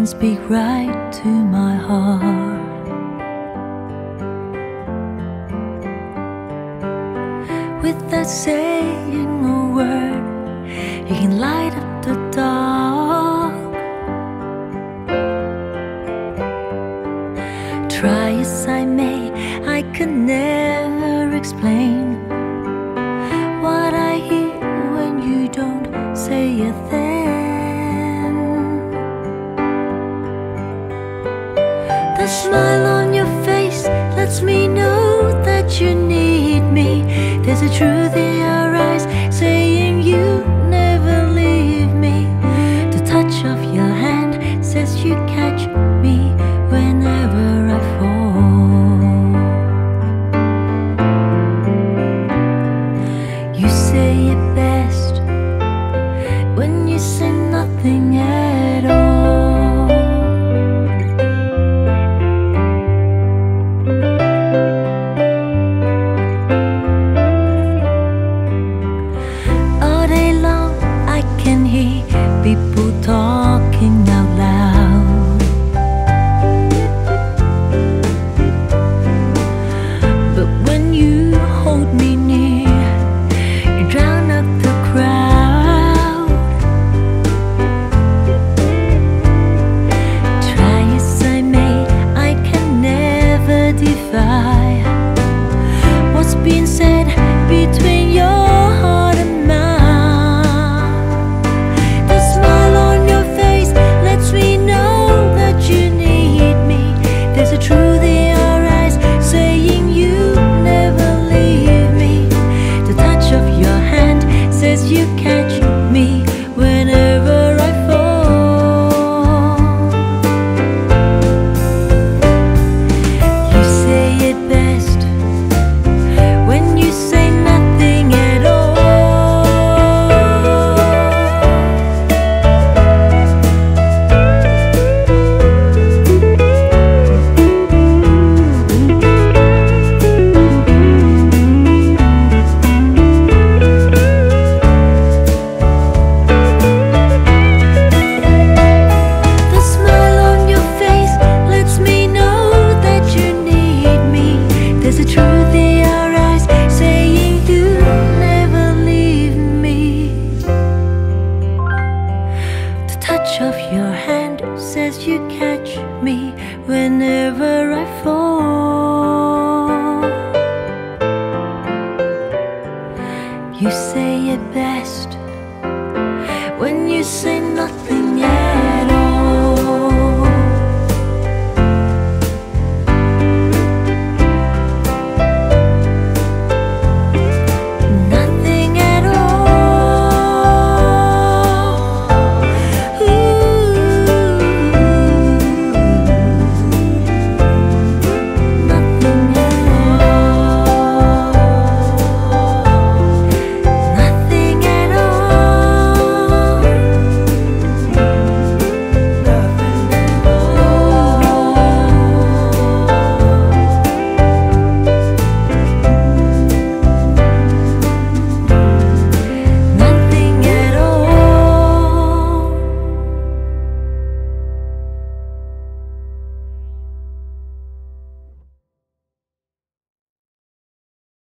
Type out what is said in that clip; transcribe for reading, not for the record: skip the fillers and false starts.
can speak right to my heart. Without saying a word, you can light up the dark. Try as I may, I can never explain what I hear when you don't say a thing. The smile on your face lets me know that you need me. There's a truth in your eyes saying you never leave me. The touch of your hand says you catch me whenever I fall. You say it best when you say nothing at all. All day long I can hear people talking out loud, but when you hold me near, you drown out the crowd. Try as I may, I can never defy what's being said between your heart and mine. The smile on your face lets me know that you need me. There's a truth in your eyes saying you never leave me. The touch of your hand says you catch me whenever I fall. You say it best when you say nothing at all. The smile on your face lets me know that you need me. There's a truth in your eyes saying you never leave me. The touch of your hand says you catch me whenever